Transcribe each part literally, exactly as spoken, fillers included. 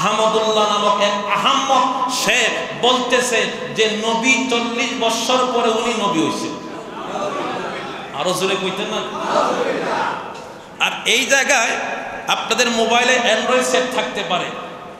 আহমদুল্লাহ নামক এক আহম্মক, সে বলতেছে যে নবী চল্লিশ বছর পরে উনি নবী হয়েছে। আরো জোরে কইতেন না? আর এই জায়গায় আপনাদের মোবাইলে অ্যান্ড্রয়েড সেট থাকতে পারে,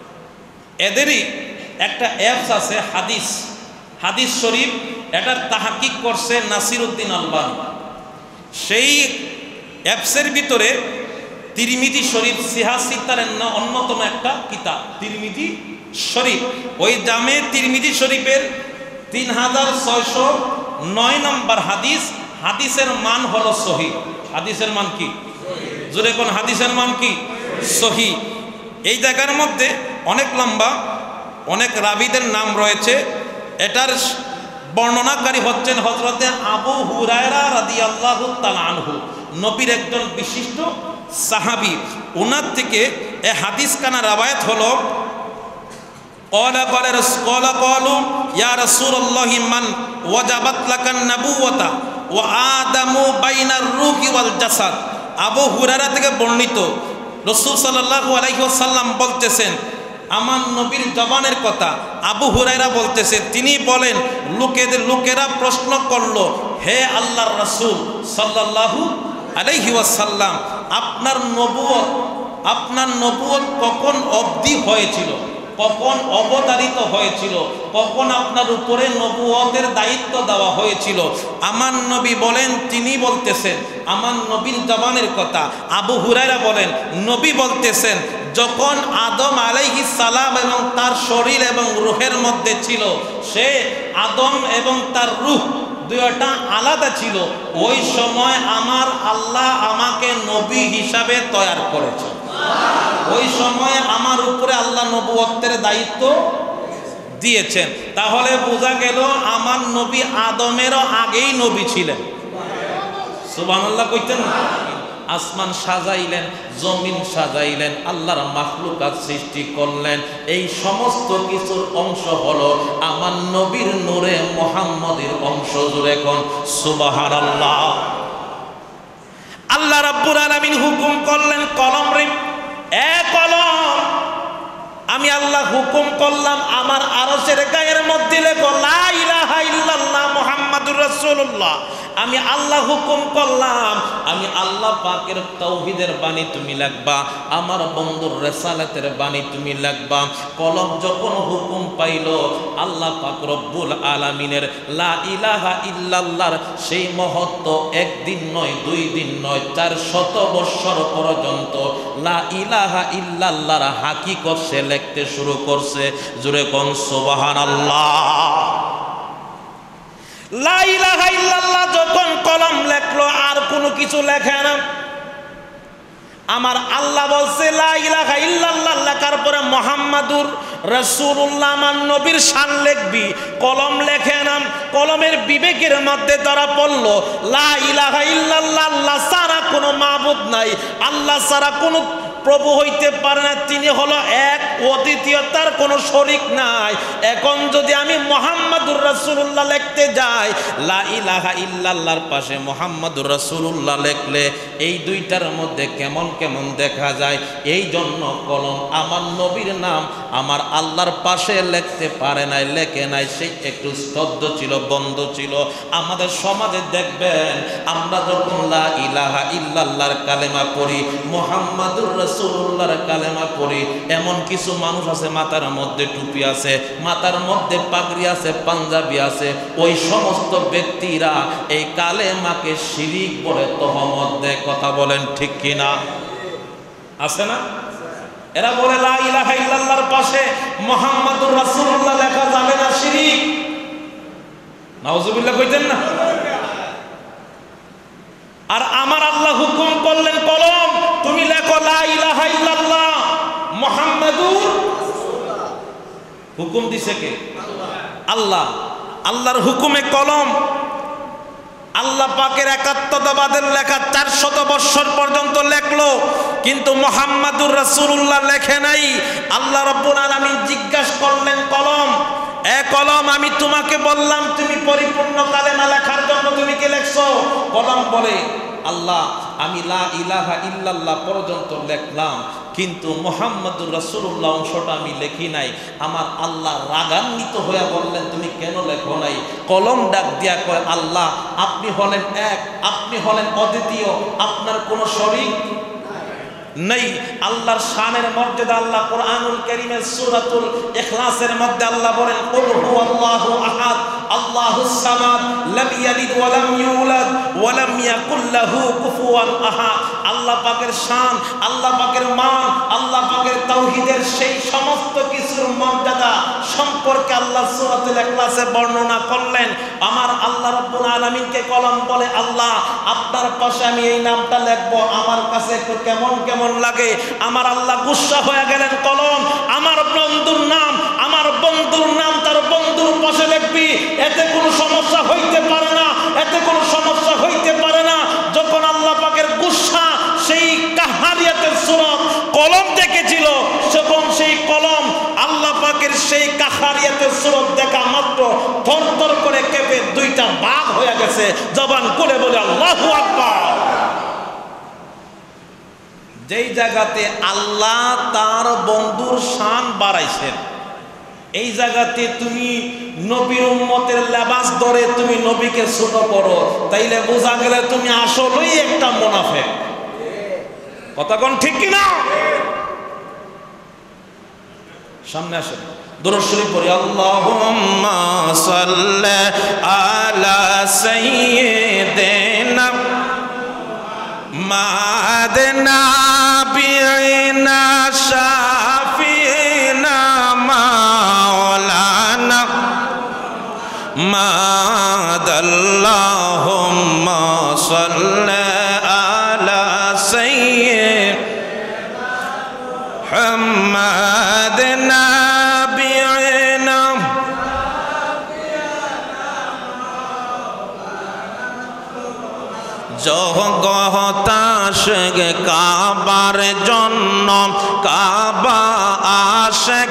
এদেরই একটা অ্যাপস আছে হাদিস হাদিস শরীফ, এটার তাহাকিক করছে নাসিরউদ্দিন আলবানী। সেই অ্যাপসের ভিতরে তিরমিজি শরীফ সিহাসিতার অন্যতম একটা কিতাব তিরমিজি শরীফ, ওই জামে তিরমিজি শরীফের তিন হাজার ছয়শো নয় নম্বর হাদিস, হাদিসের মান হলো সহি। হাদিসের মান কি? জোরে কোন হাদিসের মান কি? সহি। এই জায়গার মধ্যে অনেক লম্বা, অনেক রাবিদের নাম রয়েছে। এটার বর্ণনাকারী হচ্ছেন হযরতে আবু হুরায়রা রাদিয়াল্লাহু তাআলা আনহু, নবীর একজন বিশিষ্ট সাহাবী। ওনার থেকে এই হাদিস কানা রাওয়ায়াত হলো, ক্বালা ক্বালা রাসূলা ক্বালু ইয়া রাসূলুল্লাহি মান ওয়াজাবাত লাকান নাবুওয়াতা ওয়া আদামু বাইনার রূহি ওয়াল জাসাদ। আবু হুরায়রা থেকে বর্ণিত, রাসূল সাল্লাল্লাহু আলাইহি ওয়াসাল্লাম বলতেছেন, আমার নবীর জবানের কথা আবু হুরায়রা বলতেছে, তিনি বলেন, লোকেদের লোকেরা প্রশ্ন করলো, হে আল্লাহর রাসূল সাল্লাল্লাহু আলাইহি ওয়াসাল্লাম, আপনার নবুয়ত আপনার নবুয়ত কখন অবধি হয়েছিল, কখন অবতারিত হয়েছিল, কখন আপনার উপরে নবুয়তের দায়িত্ব দেওয়া হয়েছিল? আমার নবী বলেন, তিনি বলতেছেন, আমার নবীর জবানের কথা আবু হুরায়রা বলেন, নবী বলতেছেন, যখন আদম আলাইহিস সালাম এবং তার শরীর এবং রূহের মধ্যে ছিল, সে আদম এবং তার রূহ দুইটা আলাদা ছিল, ওই সময় আমার আল্লাহ আমাকে নবী হিসাবে তৈরি করেছেন। ওই সময় আমার উপরে আল্লাহ নবুয়তের দায়িত্ব দিয়েছেন। তাহলে বোঝা গেল আমার নবী আদমেরও আগেই নবী ছিলেন। সুবহানাল্লাহ কইতেন না? আসমান সাজাইলেন, জমিন সাজাইলেন, আল্লাহর মাখলুকাত সৃষ্টি করলেন, এই সমস্ত কিছুর অংশ হলো আমার নবীর নূরে মুহাম্মদের অংশ। জুড়ে কোন সুবহানাল্লাহ। আল্লাহ রাব্বুল আলামিন হুকুম করলেন, কলম রে, এ কলম, আমি আল্লাহ হুকুম করলাম আমার আরশের গায়ের মধ্যে লেখো লা ইলাহা ইল্লাল্লাহ মুহাম্মাদুর রাসূলুল্লাহ। আমি আল্লাহ হুকুম করলাম, আমি আল্লাহ পাকের তাওহীদের বাণী তুমি লিখবা, আমার বন্ধুর রিসালাতের বাণী তুমি লিখবা। কলম যখন হুকুম পাইল, আল্লাহ পাক রব্বুল আলামিনের লা ইলাহা ইল্লাল্লাহর সেই মহত্ব একদিন নয়, দুই দিন নয়, চার শত বৎসর পর্যন্ত লা ইলাহা ইল্লাল্লাহর হাকিকত সে লিখতে শুরু করছে। জোরে কোন সুবহানাল্লাহ। লা ইলাহা ইল্লাল্লাহ যখন কলম লেখলো, আর কোনো কিছু লেখে না। আমার আল্লাহ বলছে লা ইলাহা ইল্লাল্লাহ লেখার পরে মুহাম্মাদুর রাসূলুল্লাহ আমার নবীর শান লিখবি, কলম লেখে না। কলমের বিবেকের মধ্যে ধরা পড়লো লা ইলাহা ইল্লাল্লাহ, আল্লাহ ছাড়া কোনো মাবুদ নাই, আল্লাহ ছাড়া কোনো প্রভু হইতে পারে না, তিনি হলো এক, অদ্বিতীয়, তার কোনো শরীক নাই। এখন যদি আমি মুহাম্মাদুর রাসূলুল্লাহ লিখতে যাই, লা ইলাহা ইল্লাল্লাহর পাশে মুহাম্মাদুর রাসূলুল্লাহ লিখলে এই দুইটার মধ্যে কেমন কেমন দেখা যায়। এই জন্য কলম আমার নবীর নাম আমার আল্লাহর পাশে লিখতে পারে নাই, লেখে নাই, সেই একটু স্তব্ধ ছিল, বন্ধ ছিল। আমাদের সমাজে দেখবেন, আমরা যখন লা ইলাহা ইল্লাল্লাহর কালেমা পড়ি, মুহাম্মাদুর রাসূলুল্লাহর কালেমা পড়ি, এমন কিছু মানুষ আছে মাথার মধ্যে টুপি আছে, মাথার মধ্যে পাগড়ি আছে, পাঞ্জাবি আছে, ওই সমস্ত ব্যক্তিরা এই কালেমাকে শিরিক বলে তহমত দেয়। কথা বলেন ঠিক কিনা? আছে না? এরা বলে লা ইলাহা ইল্লাল্লাহর পাশে মুহাম্মাদুর রাসূলুল্লাহ লেখা যাবে না, শিরিক। নাউজুবিল্লাহ কইতেন না? আর আমার আল্লাহ হুকুম করলেন, কলম তুমি লেখো লা ইলাহা ইল্লাল্লাহ মুহাম্মাদুর। হুকুম দিছে কে? আল্লাহ। আল্লাহর হুকুমে কলম আল্লাহ পাকের একাত্মতাবাদের লেখা চারশত বৎসর পর্যন্ত লেখলো, কিন্তু মুহাম্মাদুর রাসূলুল্লাহ লেখে নাই। আল্লাহ রাব্বুল আলামিন জিজ্ঞাসা করলেন, কলম, এ কলম, আমি তোমাকে বললাম তুমি পরিপূর্ণ কালেমা লেখার জন্য তুমি কি লেখছো? কলম বলে, আল্লাহ আমি লা ইলাহা ইল্লাল্লাহ পর্যন্ত লিখলাম, কিন্তু মুহাম্মাদুর রাসূলুল্লাহ অংশটা আমি লিখি নাই। আমার আল্লাহ রাগান্বিত হয়ে বললেন, তুমি কেন লেখো নাই? কলম ডাক দিয়া কয়, আল্লাহ আপনি হলেন এক, আপনি হলেন অদ্বিতীয়, আপনার কোনো শরীক নেই। আল্লাহর শানের মর্যাদা আল্লাহ কোরআনুল কারীমের সূরাতুল ইখলাসের মধ্যে আল্লাহ বলেন, কুল হুয়াল্লাহু আহাদ আল্লাহুস সামাদ লাম ইয়ালিদ ওয়া লাম ইউলাদ ওয়া লাম ইয়াকুল লাহু কুফুয়ান আহাদ। আল্লাহ পাকের শান, আল্লাহ পাকের মান, আল্লাহ পাকের তাওহীদের সেই সমস্ত কিছুর মর্যাদা সম্পর্কে আল্লাহ সূরাতুল ইখলাসে বর্ণনা করলেন। আমার আল্লাহ রাব্বুল আলামিনকে কলম বলে, আল্লাহ আপনার পাশে আমি এই নামটা লিখবো, আমার কাছে একটু কেমন কেমন লাগে। আমার আল্লাহ গুসা হয়ে গেলেন, কলম আমার বন্ধুর নাম, আমার বন্ধুর নাম তার বন্ধুর পাশে লিখবি, এতে কোনো সমস্যা হইতে পারে না, এতে কোনো সমস্যা হইতে পারে না। যখন আল্লাহ পাকের গুসা সেই কাহারিয়াতের সূরত কলম দেখেছিল, যখন সেই কলম আল্লাহ পাকের সেই কাহারিয়াতের সূরত দেখা মাত্র থরথর করে কেঁপে দুইটা ভাগ হয়ে গেছে। জবান খুলে বলে আল্লাহু আকবার। যেই জায়গাতে আল্লাহ তার বন্ধুর শান বাড়াইছেন, এই জায়গাতে তুমি নবীর উম্মতের লেবাস ধরে তুমি নবীকে ছোট করো, তাইলে বোঝা গেলে তুমি আসলেই একটা মুনাফিক। কথা কোন ঠিক কিনা? সামনে আসেন, দুরূদ শরীফ পড়ি। আল্লাহুম্মা সাল্লি আলা সাইয়্যিদিনা মাদনা বিনা শাফিনা মাওলানা মাদাল্লাহুম্মা সাল্লি আলা সাইয়্যিদিনা মুহাম্মাদিনা বিনা জগতাশক কাবার জন্য কাবা আশক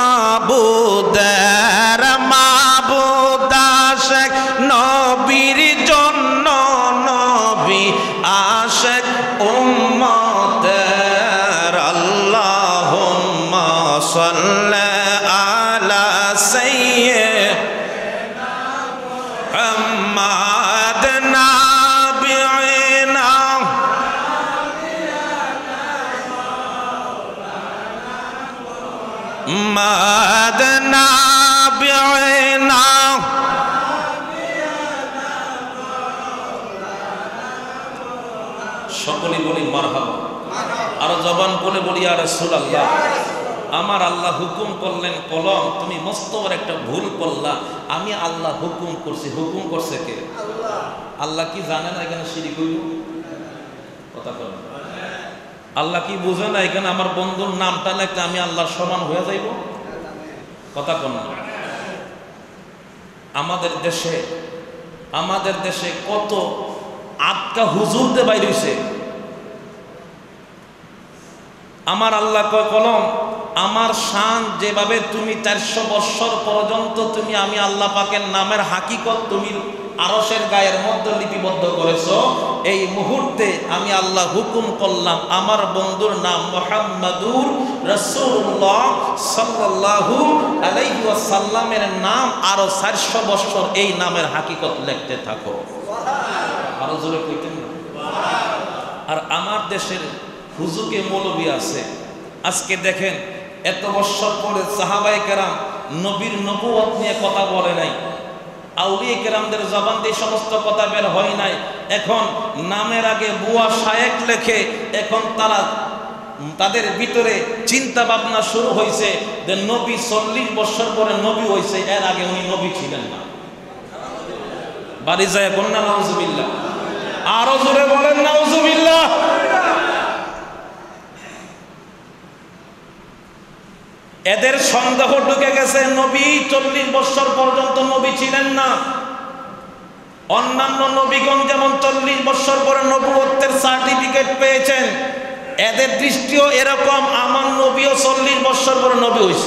মাবুদের মাবুদ আশক নবীর জন্য নবী আশক উম্মতের। আল্লাহুম্মা সাল্লি আলা সাইয়্যিদিনা মুহাম্মাদিনা মাদনা বিনা সকলে বলি মারহাবা। আর জবান বলে বলি ইয়া রাসূলুল্লাহ। আমার আল্লাহ হুকুম করলেন, কলম তুমি মস্ত বড় একটা ভুল করলা, আমি আল্লাহ হুকুম করছি। হুকুম করছে কে? আল্লাহ। আল্লাহ কি জানে না এখানে শিরিক হইব? কথা বলেন, আল্লাহ কি বুঝে না এখানে আমার বন্ধুর নামটা লিখলে আমি আল্লাহর সমান হয়ে যাইব? কথা কোন? আমাদের দেশে আমাদের দেশে কত আটকা হুজুরতে বাইরে হইছে। আমার আল্লাহ কয়, কলম আমার শান যেভাবে তুমি চারশো বৎসর পর্যন্ত তুমি আমি আল্লাহ পাকের নামের হাকিকত তুমি আরশের গায়ের মধ্যে লিপিবদ্ধ করেছো, এই মুহূর্তে আমি আল্লাহ হুকুম করলাম আমার বন্ধুর নাম মুহাম্মাদুর রাসূলুল্লাহ সাল্লাল্লাহু আলাইহি ওয়াসাল্লামের নাম আরো চারশো বৎসর এই নামের হাকিকত লিখতে থাকো। আরো জোরে কইতেন না? আর আমার দেশের হুজুকে মৌলবী আছে, আজকে দেখেন এত বৎসর পরে সাহাবায়ে কেরাম নবীর নবুয়ত নিয়ে কথা বলে নাই, আউলিয়া কেরামদের জবান দিয়ে সমস্ত কথা বের হয় নাই। এখন নামের আগে বুয়া শায়েক লেখে, এখন তারা তাদের ভিতরে চিন্তা ভাবনা শুরু হয়েছে যে নবী চল্লিশ বছর পরে নবী হয়েছে, এর আগে উনি নবী ছিলেন না। বাড়ি যায় কন্যা নাউজুবিল্লাহ। আরো জোরে বলেন নাউজুবিল্লাহ। এদের সন্দেহ ঢুকে গেছে নবী চল্লিশ বছর পর্যন্ত নবী ছিলেন না। অন্যান্য নবীগণ যেমন চল্লিশ বছর পরে নবুয়তের সার্টিফিকেট পেয়েছেন, এদের দৃষ্টিও এরকম, আমার নবীও চল্লিশ বছর পরে নবী হয়েছে।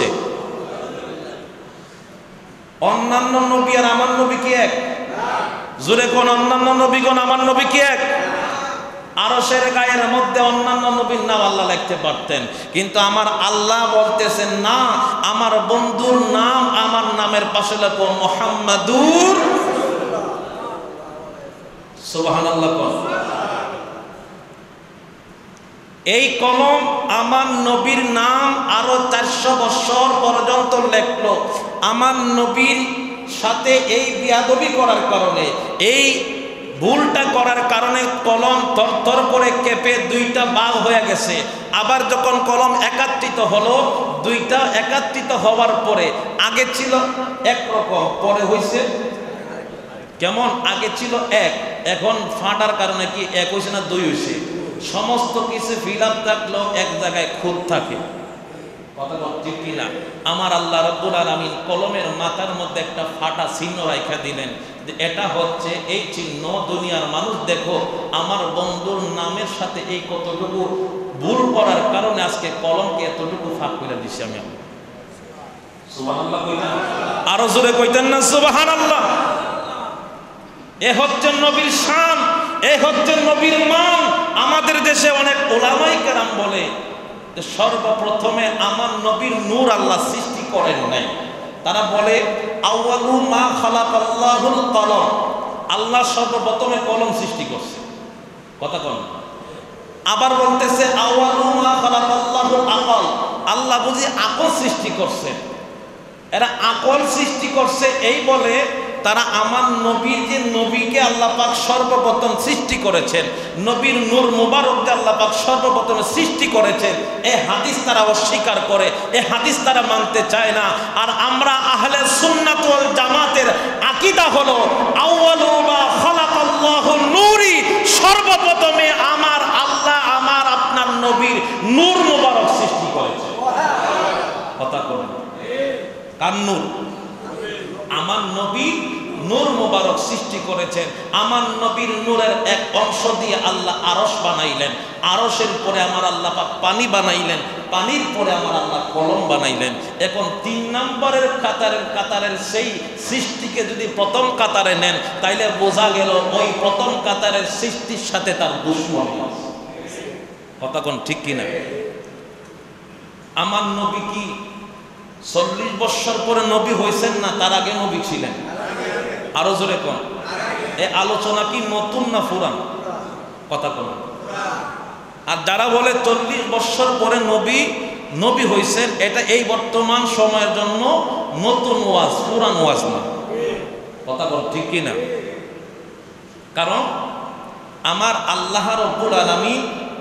অন্যান্য নবী আর আমার নবী কি এক? জোরে কোন? অন্যান্য নবীগণ আমার নবী কি এক? আরশের গায়ের মধ্যে অন্যান্য নবীর নাম আল্লাহ লিখতে পারতেন, কিন্তু আমার আল্লাহ বলতেছেন না, আমার বন্ধুর নাম আমার নামের পাশে লেখো মুহাম্মাদুর। সুবহানাল্লাহ। এই কলম আমার নবীর নাম আরো চারশো বছর পর্যন্ত লেখলো। আমার নবীর সাথে এই বিয়াদবি করার কারণে, এই ভুলটা করার কারণে কলম থরথর করে কেঁপে দুইটা ভাগ হয়ে গেছে। আবার যখন কলম একাত্রিত হলো, দুইটা একাত্রিত হওয়ার পরে আগে ছিল একরকম, পরে হয়েছে কেমন? আগে ছিল এক, এখন ফাটার কারণে কি এক হয়েছে না দুই হয়েছে? সমস্ত কিছু ফিল আপ থাকলেও এক জায়গায় খুঁত থাকে। কথা ঠিক কিনা? আমার আল্লাহ রাব্বুল আলামিন কলমের মাথার মধ্যে একটা ফাটা চিহ্ন রাখা দিলেন, যে এটা হচ্ছে এই চিহ্ন, দুনিয়ার মানুষ দেখো আমার বন্ধুর নামের সাথে এই কতটুকু ভুল করার কারণে আজকে কলমকে এতটুকু ফাঁক করে দিছি আমি। সুবহানাল্লাহ কইতেন? আরো জোরে কইতেন না সুবহানাল্লাহ? এ হচ্ছে নবীর শান, এ হচ্ছে নবীর মান। আমাদের দেশে অনেক উলামায়ে কেরাম বলে যে সর্বপ্রথমে আমার নবীর নূর আল্লাহ সৃষ্টি করেন নাই। তারা বলে আউয়ালু মা খালাকাল্লাহুল কলম, আল্লাহ সর্বপ্রথমে কলম সৃষ্টি করছে। কথা কোন? আবার বলতেছে আউয়ালু মা খালাকাল্লাহুল আকল, আল্লাহ বুঝি আকল সৃষ্টি করছে। এরা আকল সৃষ্টি করছে এই বলে তারা আমার নবীর যে নবীকে আল্লাহ পাক সর্বপ্রথম সৃষ্টি করেছেন, নবীর নূর মুবারককে আল্লাহ পাক সর্বপ্রথম সৃষ্টি করেছেন, এই হাদিস তারা অস্বীকার করে, এই হাদিস তারা মানতে চায় না। আর আমরা আহলে সুন্নাত ওয়াল জামাতের আকীদা হলো আউয়ালু মা খালাকাল্লাহু নূরি, সর্বপ্রথমে আমার আল্লাহ আমার আপনার নবীর নূর মুবারক সৃষ্টি করেছে। কথা বলেন, কার নূর? আমার নবী নূর মুবারক সৃষ্টি করেছেন। আমার নবীর নূরের এক অংশ দিয়ে আল্লাহ আরশ বানাইলেন, আরশের পরে আমার আল্লাহ পাক পানি বানাইলেন, পানির পরে আমার আল্লাহ কলম বানাইলেন। এখন তিন নম্বরের কাতারের কাতারের সেই সৃষ্টিকে যদি প্রথম কাতারে নেন, তাইলে বোঝা গেল ওই প্রথম কাতারের সৃষ্টির সাথে তার দুশমন। কথা কোন ঠিক কিনা? আমার নবী কি চল্লিশ বছর পরে নবী হয়েছেন না তার আগে নবী ছিলেন? আরো জোরে কোন? এই আলোচনা কি নতুন না পুরান? কথা কোন? আর যারা বলে চল্লিশ বছর পরে নবী নবী হয়েছেন, এটা এই বর্তমান সময়ের জন্য নতুন ওয়াজ, পুরান ওয়াজ না। কথা বল ঠিক কিনা? কারণ আমার আল্লাহ রাব্বুল আলামিন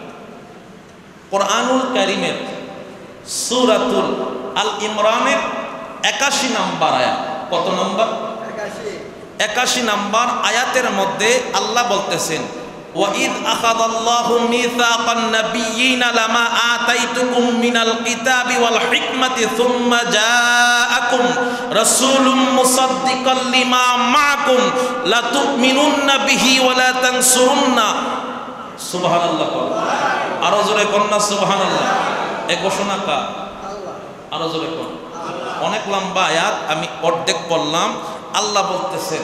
কোরআনুল কারীমের সূরাতুল আল ইমরানের একাশি নাম্বার আয়াত, কত নাম্বার? একাশি নাম্বার আয়াতের মধ্যে আল্লাহ বলতেছেন ওয়াইদ আখাযাল্লাহু মিসাকান নাবিয়্যিনা লামা আতাইতুকুম মিনাল কিতাবি ওয়াল হিকমাতি সুম্মা জাআকুম রাসূলুম মুসাদ্দিকাল লিমা মাআকুম লা তুমিনুন্না বিহি ওয়া লা তানসুরুন্না। সুবহানাল্লাহ। আরো জোরে কন্যা সুবহানাল্লাহ। এই ঘোষণা কার? আরো জোরে কোন? অনেক লম্বা আয়াত, আমি অর্ধেক পড়লাম। আল্লাহ বলতেছেন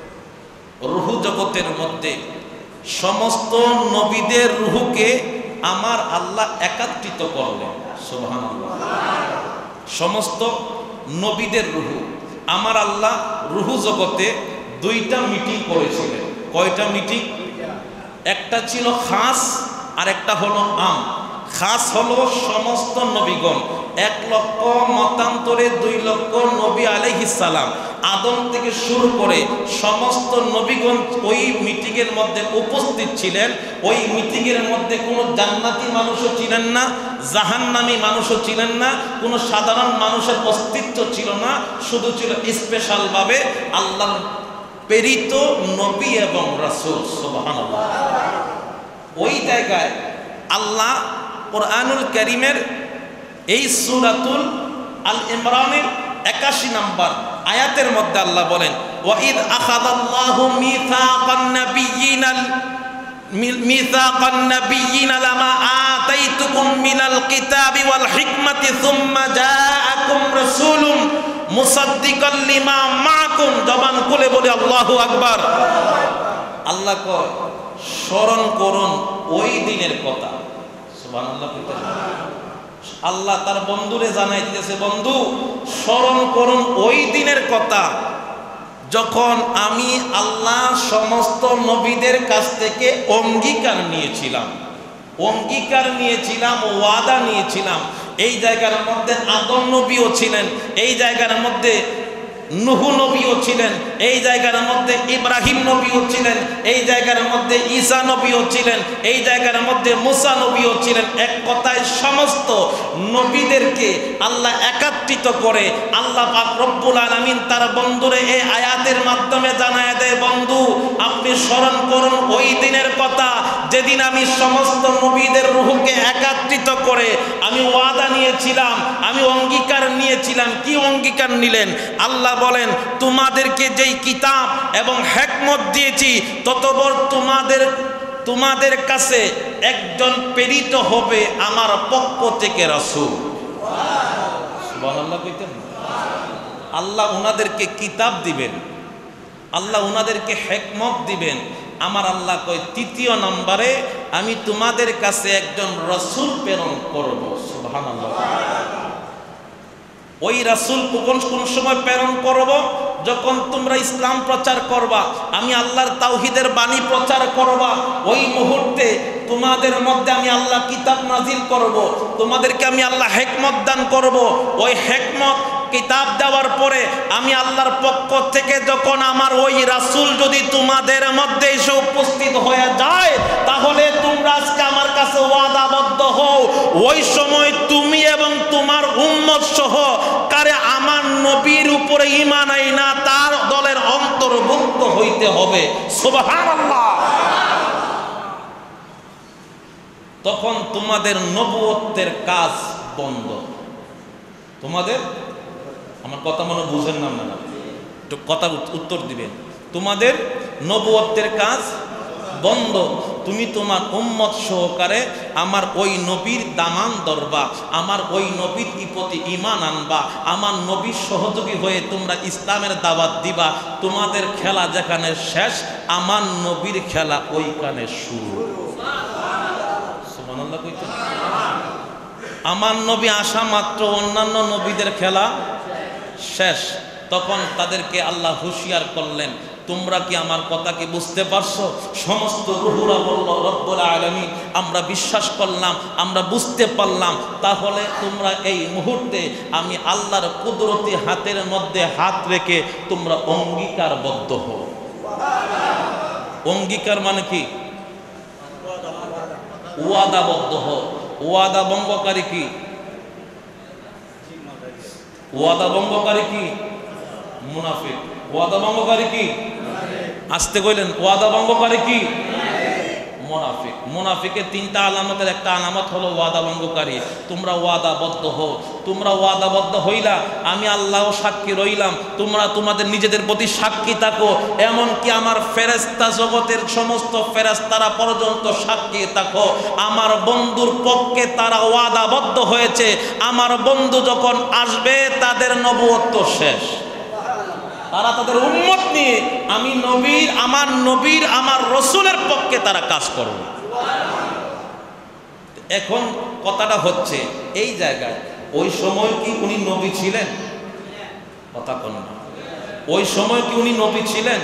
রূহ জগতের মধ্যে সমস্ত নবীদের রূহকে আমার আল্লাহ একত্রিত করলেন। সুবহানাল্লাহ। সমস্ত নবীদের রূহ আমার আল্লাহ রূহ জগতে দুইটা মিটিং করেছিলেন। কয়টা মিটিং? একটা ছিল খাস আর একটা হলো আম। খাস হলো সমস্ত নবীগণ, এক লক্ষ মতান্তরে দুই লক্ষ নবী আলাইহিস সালাম, আদম থেকে শুরু করে সমস্ত নবীগণ ওই মিটিংয়ের মধ্যে উপস্থিত ছিলেন। ওই মিটিংয়ের মধ্যে কোনো জান্নাতি মানুষও ছিলেন না, জাহান্নামী মানুষও ছিলেন না, কোনো সাধারণ মানুষের অস্তিত্ব ছিল না, শুধু ছিল স্পেশালভাবে আল্লাহর প্রেরিত নবী এবং রাসূল। সুবহানাল্লাহ। ওই জায়গায় আল্লাহ কোরআনুল কারীমের এই সূরাতুল আল ইমরানের একাশি নাম্বার আয়াতের মধ্যে আল্লাহ বলেন ওয়াইদ আখাযাল্লাহু মিসাকান নাবিয়্যিনা মিসাকান নাবিয়্যিনা লামা আতাইতুকুম মিনাল কিতাবি ওয়াল হিকমাতি সুম্মা জাআকুম রাসূলুম মুসাদ্দিকাল লিমা মাআকুম। জবান খুলে বলি আল্লাহু আকবার। আল্লাহ কয় স্মরণ করুন ওই দিনের কথা। সুবহানাল্লাহ। আল্লাহ তার বন্ধুরে জানাই দিতেছে, বন্ধু স্মরণ করুন ওই দিনের কথা যখন আমি আল্লাহ সমস্ত নবীদের কাছ থেকে অঙ্গীকার নিয়েছিলাম, অঙ্গীকার নিয়েছিলাম, ওয়াদা নিয়েছিলাম। এই জায়গার মধ্যে আদম নবীও ছিলেন, এই জায়গার মধ্যে নূহ নবীও ছিলেন, এই জায়গার মধ্যে ইব্রাহিম নবীও ছিলেন, এই জায়গার মধ্যে ঈসা নবীও ছিলেন, এই জায়গার মধ্যে মুসা নবীও ছিলেন। এক কথায় সমস্ত নবীদেরকে আল্লাহ একত্রিত করে আল্লাহ পাক রব্বুল আলামিন তার বন্ধুরে এই আয়াতের মাধ্যমে জানায় দেয়, বন্ধু আপনি স্মরণ করুন ওই দিনের কথা যেদিন আমি সমস্ত নবীদের রূহকে একত্রিত করে আমি ওয়াদা নিয়েছিলাম, আমি অঙ্গীকার নিয়েছিলাম। কি অঙ্গীকার নিলেন? আল্লাহ বলেন, তোমাদেরকে যেই কিতাব এবং হিকমত দিয়েছি ততবর তোমাদের তোমাদের কাছে একজন প্রেরিত হবে আমার পক্ষ থেকে রাসূল। সুবহানাল্লাহ কইতেন। আল্লাহ ওনাদেরকে কিতাব দিবেন, আল্লাহ ওনাদেরকে হিকমত দিবেন। আমার আল্লাহ কয় তৃতীয় নম্বরে আমি তোমাদের কাছে একজন রাসূল প্রেরণ করব। সুবহানাল্লাহ। ওই রাসূল কোন কোন সময় প্রেরণ করব? যখন তোমরা ইসলাম প্রচার করবা, আমি আল্লাহর তাওহীদের বাণী প্রচার করবা, ওই মুহূর্তে তোমাদের মধ্যে আমি আল্লাহ কিতাব নাজিল করব, তোমাদেরকে আমি আল্লাহ হিকমত দান করব। ওই হিকমত কিতাব দেওয়ার পরে আমি আল্লাহর পক্ষ থেকে যখন আমার ওই রাসূল যদি তোমাদের মধ্যে এসে উপস্থিত হয়ে যায়, তাহলে তোমরা আজকে আমার কাছে ওয়াদাবদ্ধ হও, ওই সময় তুমি এবং তোমার উম্মত সহ কারে আমার নবীর উপরে ঈমান আই না তার দলের অন্তর্ভুক্ত হইতে হবে। সুবহানাল্লাহ। তখন তোমাদের নবুয়তের কাজ বন্ধ। তোমাদের, আমার কথা মনে বুঝেন না, না একটু কথা উত্তর দিবেন। তোমাদের নবুয়তের কাজ বন্ধ। তুমি তোমার উম্মত সহকারে আমার ওই নবীর দামান ধরবা, আমার ওই নবীর প্রতি ঈমান আনবা, আমার নবীর সহযোগী হয়ে তোমরা ইসলামের দাওয়াত দিবা। তোমাদের খেলা যেখানে শেষ, আমার নবীর খেলা ওইখানে শুরু। সুবহানাল্লাহ কইতে। আমার নবী আসা মাত্র অন্যান্য নবীদের খেলা শেষ। তখন তাদেরকে আল্লাহ হুঁশিয়ার করলেন, তোমরা কি আমার কথা কি বুঝতে পারছো? সমস্ত রূহুরা বলল, রব্বুল আলামিন আমরা বিশ্বাস করলাম, আমরা বুঝতে পারলাম। তাহলে তোমরা এই মুহূর্তে আমি আল্লাহর কুদরতি হাতের মধ্যে হাত রেখে তোমরা অঙ্গীকারবদ্ধ হও। অঙ্গীকার মানে কি? ওয়াদাবদ্ধ হও। ওয়াদা ভঙ্গকারী কি? ওয়াদা ভঙ্গকারী কি? মুনাফিক। ওয়াদা ভঙ্গকারী কি? আসতে কইলেন। ওয়াদা ভঙ্গকারী কি? মুনাফিক। মুনাফিকের তিনটা আলামতের একটা আলামত হলো ওয়াদা ভঙ্গকারী। তোমরা ওয়াদাবদ্ধ হও। তোমরা ওয়াদাবদ্ধ হইলা, আমি আল্লাহও সাক্ষী রইলাম, তোমরা তোমাদের নিজেদের প্রতি সাক্ষী থাকো, এমনকি আমার ফেরেশতা জগতের সমস্ত ফেরেশতারা পর্যন্ত সাক্ষী থাকো। আমার বন্ধুর পক্ষে তারা ওয়াদাবদ্ধ হয়েছে। আমার বন্ধু যখন আসবে তাদের নবুয়ত শেষ। তারা তাদের উম্মত নিয়ে আমি নবীর, আমার নবীর, আমার রাসূলের পক্ষে তারা কাজ করবে। এখন কথাটা হচ্ছে এই জায়গায়, ওই সময় কি উনি নবী ছিলেন? কথা কোন না। ওই সময় কি উনি নবী ছিলেন?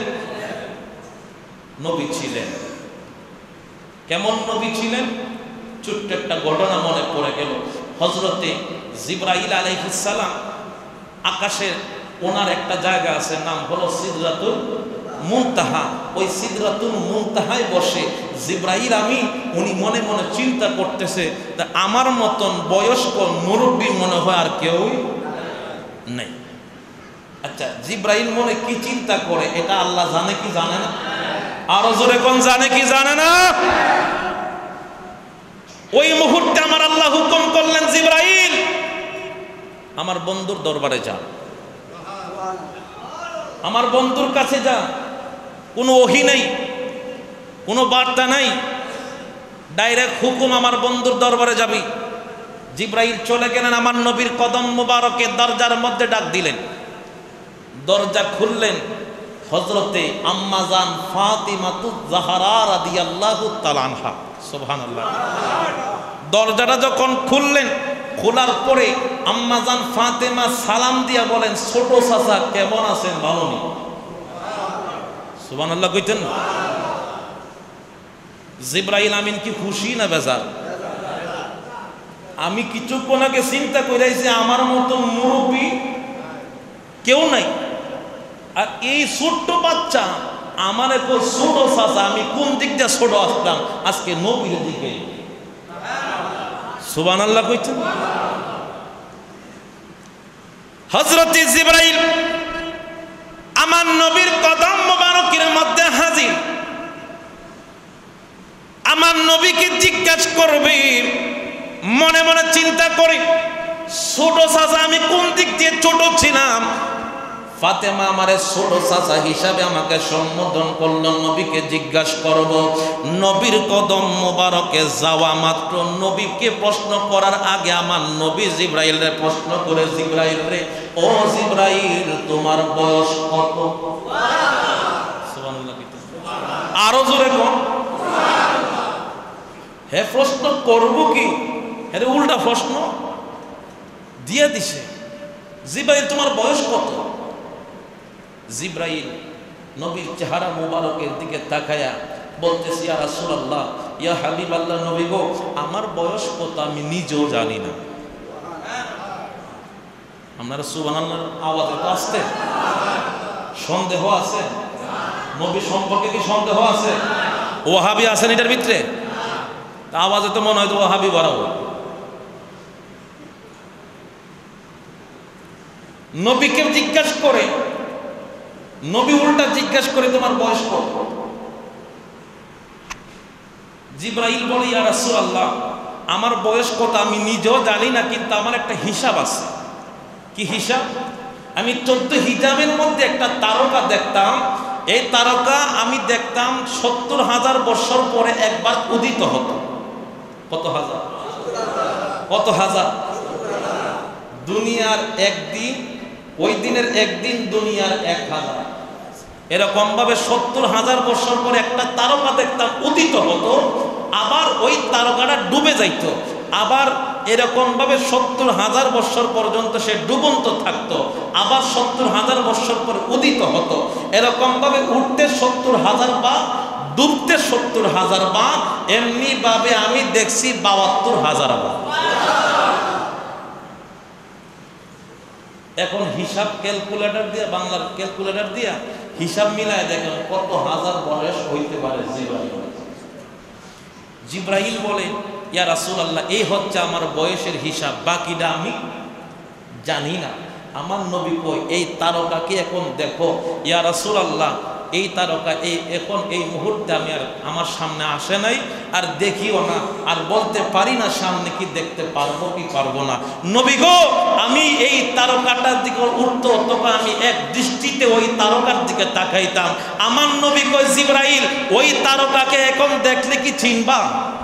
নবী ছিলেন। কেমন নবী ছিলেন? ছোট্ট একটা ঘটনা মনে পড়ে গেল। হযরতে জিবরাইল আলাইহিস সালাম আকাশে, ওনার একটা জায়গা আছে, নাম হলো সিদরাতুল মুনতাহা। ওই সিদরাতুল মুনতাহায় বসে জিবরাইল আমিন উনি মনে মনে চিন্তা করতেছে, তা আমার মতন বয়স্ক মুরব্বী মনে হয় আর কেউ নেই। আচ্ছা, জিবরাইল মনে কি চিন্তা করে এটা আল্লাহ জানে কি জানে না? আরো জোরে কোন জানে কি জানে না? ওই মুহূর্তে আমার আল্লাহ হুকুম করলেন, জিবরাইল আমার বন্ধুর দরবারে যা, আমার বন্ধুর কাছে যা। কোনো ওহী নেই, কোনো বার্তা নাই, ডাইরেক্ট হুকুম আমার বন্ধুর দরবারে যাবি। জিবরাইল চলে গেলেন, আমার নবীর কদম মুবারকের দরজার মধ্যে ডাক দিলেন। দরজা খুললেন, হযরতে আম্মাজান ফাতিমাতুজ জাহরা রাদিয়াল্লাহু তাআলা আনহা, সুবহানাল্লাহ। দরজাটা যখন খুললেন, খোলার পরে আম্মাজান ফাতেমা সালাম দিয়া বলেন, ছোট চাচা কেমন আছেন, ভালো নেই? সুবহানাল্লাহ কইতেন। জিবরাইল আমিন কি খুশি না বেজার? আমি কিছুক্ষণ আগে চিন্তা কইরাইছি আমার মতো মুরব্বী কেউ নাই, আর এই ছোট্ট বাচ্চা আমার এক ছোট চাচা, আমি কোন দিক দিয়ে ছোট আসলাম আজকে নবীর দিকে। সুবহানাল্লাহ কইতেন। হযরত জিবরাইল আমার নবীর কদম মোবারকের মধ্যে হাজির। আমার নবীকে জিজ্ঞাসা করবে, মনে মনে চিন্তা করে ছোট চাচা আমি কোন দিক দিয়ে ছোট ছিলাম। ফাতেমা আমারে ছোট চাচা হিসাবে আমাকে সম্বোধন করলো, নবীকে জিজ্ঞাসা করব। নবীর কদম মোবারকে যাওয়া মাত্র নবীকে প্রশ্ন করার আগে আমার নবী জিবরাইলের প্রশ্ন করে, জিবরাইল রে, ও জিবরাইল তোমার বয়স কত? সুবহানাল্লাহ। আরো জোরে কোন হে প্রশ্ন করব কি, হে উল্টা প্রশ্ন দিয়ে দিছে। জিবরাইল তোমার বয়স কত? জিবরাইল নবীর চেহারা মুবারকের দিকে তাকায়া বলতেছি, ইয়া রাসূলুল্লাহ, ইয়া হাবিবাল্লাহ, নবী গো আমার বয়স কত আমি নিজেও জানি না। আপনারা সুবহানাল্লাহর আওয়াজ তো আসছে, সন্দেহ আছে? নবী সম্পর্কে কি সন্দেহ আছে? ওয়াহাবি আছেন এটার ভিতরে? আওয়াজে তো মনে হয় তো ওয়াহাবি বরাবর। নবীকে জিজ্ঞাসা করে, নবী উল্টা জিজ্ঞাসা করে তোমার বয়স কত? জিবরাইল বলে, ইয়া রাসূলুল্লাহ আমার বয়স কত আমি নিজেও জানি না, কিন্তু আমার একটা হিসাব আছে। কি হিসাব? আমি চোদ্দ হিজাবের মধ্যে একটা তারকা দেখতাম, এই তারকা আমি দেখতাম সত্তর হাজার বছর পরে একবার উদিত হতো। কত হাজার? কত হাজার? দুনিয়ার একদিন, ওই দিনের একদিন দুনিয়ার এক হাজার, এরকম ভাবে সত্তর হাজার বছর পরে একটা তারকা দেখতাম উদিত হতো, আবার ওই তারকাটা ডুবে যাইত, আবার এরকম ভাবে সত্তর হাজার বছর পর্যন্ত সে ডুবন্ত থাকতো, আবার সত্তর হাজার বছর পর উদিত হতো। এরকম ভাবে উঠতে সত্তর হাজার বার, ডুবতে সত্তর হাজার বার, এমনি ভাবে আমি দেখছি বাহাত্তর হাজার বার। এখন হিসাব ক্যালকুলেটর দিয়ে, বাংলার ক্যালকুলেটর দিয়া হিসাব মিলায় দেখেন কত হাজার বয়স হইতে পারে জিবরাইল। জিবরাইল বলে, ইয়া রাসূলুল্লাহ এই হচ্ছে আমার বয়সের হিসাব, বাকিটা আমি জানি না। আমার নবী কই, এই তারকাকে এখন দেখো। ইয়া রাসূলুল্লাহ এই তারকা এই এখন এই মুহূর্তে আমি আর আমার সামনে আসে নাই, আর দেখিও না, আর বলতে পারি না সামনে কি দেখতে পারবো কি পারবো না। নবী গো আমি এই তারকাটার দিকে উঠতো, তখন আমি এক দৃষ্টিতে ওই তারকার দিকে তাকাইতাম। আমার নবী কই, জিবরাইল ওই তারকাকে এখন দেখলে কি চিনবা?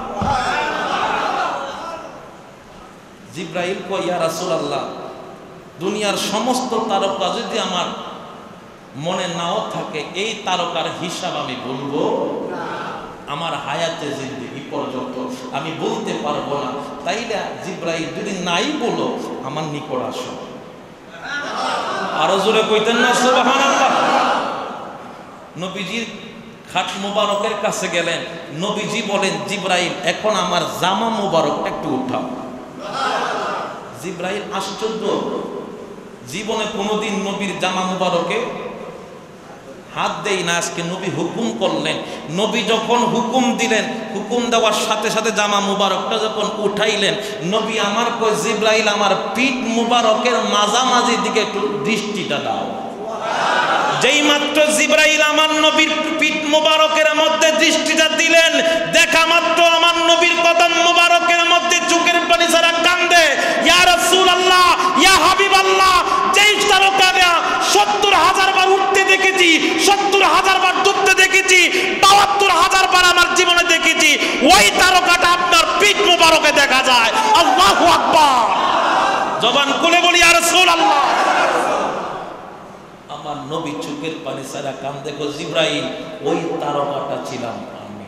জিবরাইল কই, ইয়া রাসূলুল্লাহ দুনিয়ার সমস্ত তারকা যদি আমার মনে নাও থাকে, এই তারকার হিসাব আমি বলবো আমার হায়াতে জিন্দেগি পর্যন্ত আমি বলতে পারবো না। তাইলে জিবরাইল যদি নাই বলো আমার নিকট আসো। আরো জোরে কইতেন না সুবহানাল্লাহ। নবীজির খাট মুবারকের কাছে গেলেন, নবীজি বলেন, জিবরাইল এখন আমার জামা মুবারকটা একটু উঠাও। জিবরাইল আশ্চর্য, জীবনে কোনোদিন নবীর জামা মুবারকে হাত দেই না, আজকে নবী হুকুম করলেন। নবী যখন হুকুম দিলেন, হুকুম দেওয়ার সাথে সাথে জামা মুবারকটা যখন উঠাইলেন, নবী আমার কই, জিবরাইল আমার পিঠ মুবারকের মাঝামাঝি দিকে একটু দৃষ্টিটা দাও। যেই মাত্র জিবরাইল আমার নবীর পিঠ মুবারকের মধ্যে দৃষ্টিটা দিলেন, দেখা মাত্র আমার নবীর কদম মুবারকের মধ্যে চোখের পানি ছাড়া কান্দে, ইয়া রাসূলুল্লাহ, ইয়া হাবিবাল্লাহ, যেই তারকাটা সত্তর হাজার বার উঠতে দেখেছি, সত্তর হাজার বার ডুবতে দেখেছি, বাহাত্তর হাজার বার আমার জীবনে দেখেছি, ওই তারকাটা আপনার পিঠ মুবারকে দেখা যায়। আল্লাহু আকবার। জবান খুলে বলি ইয়া রাসূলুল্লাহ। আমার নবী চুপ চোখের পানি ছাড়া কান দেখো জিব্রাইল, ওই তারকাটা ছিলাম আমি।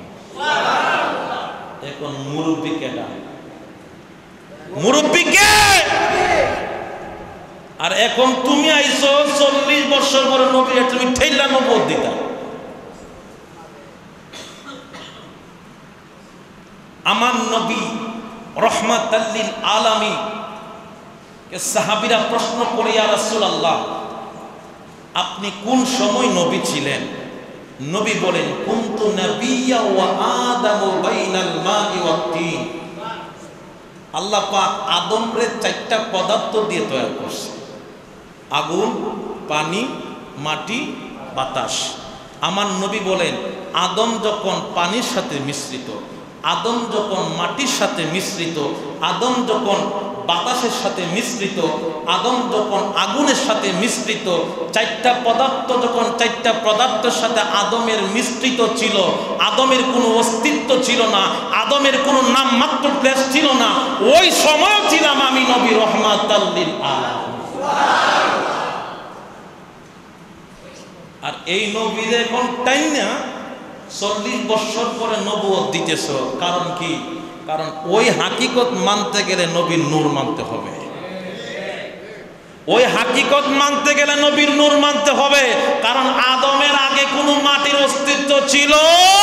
এখন মুরব্বী কেডা? মুরব্বী কে? আর এখন তুমি আইছো চল্লিশ বছর পরে নবী, তুমি ঠেলা নবুয়ত দিতা। আমার নবী রহমাতাল লিল আলামিন কে সাহাবীরা প্রশ্ন করে, ইয়া রাসূলুল্লাহ আপনি কোন সময় নবী ছিলেন? নবী বলেন, কুনতু নাবিয়্যা ওয়া আদামু বাইনাল মা'i ওয়াত তিন। আল্লাহ পাক আদমরে চারটা পদার্থ দিয়ে তৈরি করছে, আগুন, পানি, মাটি, বাতাস। আমার নবী বলেন, আদম যখন পানির সাথে মিশ্রিত, আদম যখন মাটির সাথে মিশ্রিত, আদম যখন বাতাসের সাথে মিশ্রিত, আদম যখন আগুনের সাথে মিশ্রিত, চারটা পদার্থ যখন চারটা পদার্থের সাথে আদমের মিশ্রিত ছিল, আদমের কোনো অস্তিত্ব ছিল না, আদমের কোনো নাম মাত্র প্লেস ছিল না, ওই সময় ছিলাম আমি নবী রহমাতাল লিল আলামিন। আর এই নবীর এখন টাইম না চল্লিশ বছর পরে নবুয়ত দিতেছ, কারণ কি? কারণ ওই হাকিকত মানতে গেলে নবীর নূর মানতে হবে। ওই হাকিকত মানতে গেলে নবীর নূর মানতে হবে। কারণ আদমের আগে কোনো মাটির অস্তিত্ব ছিল।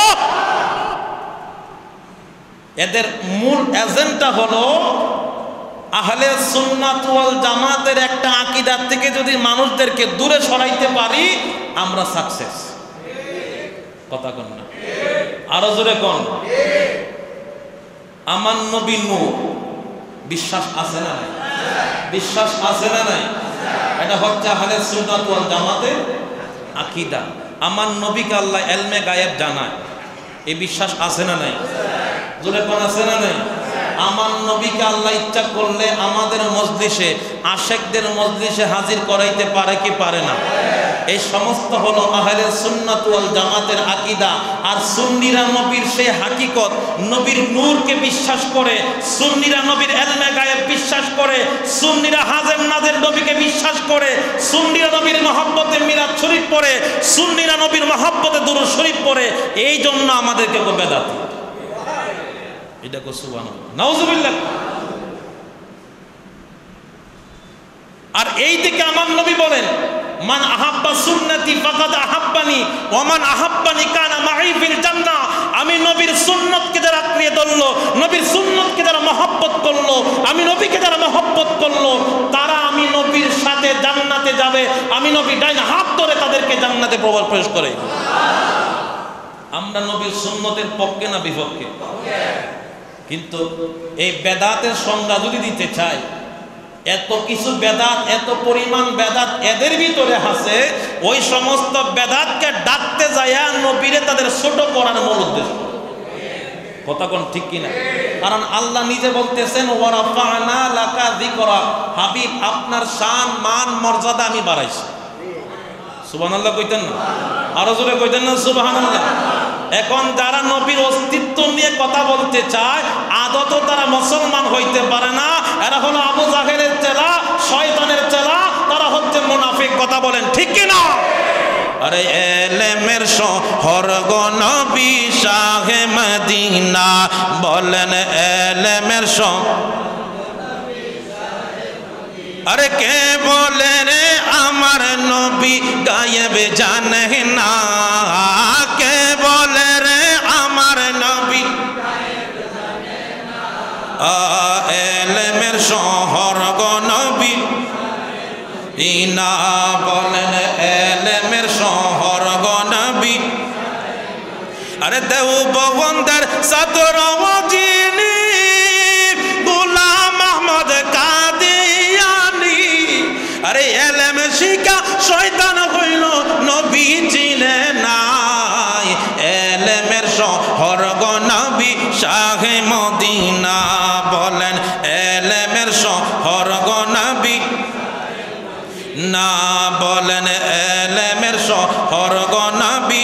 এদের মূল এজেন্ডা হলো আহলে সুন্নাত ওয়াল জামাতের একটা আকীদা থেকে যদি মানুষদেরকে দূরে সরাইতে পারি, আমরা সাকসেস। কথা কোন না? আরো জোরে কোন? আমার নবী নূর, বিশ্বাস আছে না নাই? বিশ্বাস আছে না নাই? এটা হচ্ছে আহলে সুন্নাত ওয়াল জামাতের আকীদা। আমার নবীকে আল্লাহ ইলমে গায়েব জানায়, এই বিশ্বাস আছে না নাই? জোরে কোন আছে না নাই? আমার নবীকে আল্লাহ ইচ্ছা করলে আমাদের মজলিসে, আশেকদের মজলিসে হাজির করাইতে পারে কি পারে না? এই সমস্ত হলো আহলে সুন্নাত ওয়াল জামাতের আকীদা। আর সুন্নিরা নবীর সেই হাকিকত, নবীর নূরকে বিশ্বাস করে, সুন্নিরা নবীর ইলমে গায়েব বিশ্বাস করে, সুন্নিরা হাজেম নাজের নবীকে বিশ্বাস করে, সুন্নিরা নবীর মহব্বতে মিলাদ শরীফ পড়ে, সুন্নিরা নবীর মহব্বতে দুরূদ শরীফ পড়ে। এই জন্য আমাদেরকে কো বেদাতি, এটা কো সুবহানাল্লাহ, নাউজুবিল্লাহ। আর এই দিকে আমার নবী বলেন, মান আহাব্বা সুন্নতি ফাকাদ আহাব্বানি ওয়া মান আহাব্বানি কানা মাই ফিল জান্নাহ। আমি নবীর সুন্নতকে যারা আঁকড়িয়ে ধরলো, নবীর সুন্নতকে যারা মহব্বত করলো, আমি নবীকে যারা মহব্বত করলো, তারা আমি নবীর সাথে জান্নাতে যাবে। আমি নবী ডাইন হাত ধরে তাদেরকে জান্নাতে প্রবেশ করে। আমরা নবীর সুন্নতের পক্ষে না বিপক্ষে? কিন্তু এই বেদাতের সংজ্ঞা যদি দিতে চাই, এত কিছু বেদাত, এত পরিমাণ বেদাত এদের ভিতরে আছে, ওই সমস্ত বেদাতকে ডাকতে যায় নবীরে তাদের ছোট করার মূল উদ্দেশ্য। কথা কোন ঠিক কিনা? কারণ আল্লাহ নিজে বলতেছেন, ওয়া রাফা'না লাকা যিকরা, হাবিব আপনার শান মান মর্যাদা আমি বাড়াইছি। সুবহানাল্লাহ কইতেন না? আরো জোরে কইতেন না সুবহানাল্লাহ? এখন যারা নবীর অস্তিত্ব নিয়ে কথা বলতে চায়, আদত তারা মুসলমান হইতে পারে না। এরা হলো আবু জাহেলের চেলা, শয়তানের চেলা, তারা হচ্ছে মুনাফিক। কথা বলেন ঠিক কিনা? আরে এলেমের শহর গো নবী শাহে মদিনা, বলেন এলেমের শহর। আরে কে বলে রে আমার নবী গায়েব জানে না, কে বলে রে আমার নবী গায়েব জানে না। এলেমের শহর গো নবী ইনা, বলেন এলেমের শহর গো নবী। আরে দেওবন্দের ছাত্র যিনি গোলাম আহমদ কাদিয়ানী, আরে এলেম শিখা শয়তান হইল নবী চিনে নাই। এলেমের শহর গো নবী শাহে মদিনা, বলেন এলেমের শহর গো নবী না, বলেন এলেমের শহর গো নবী।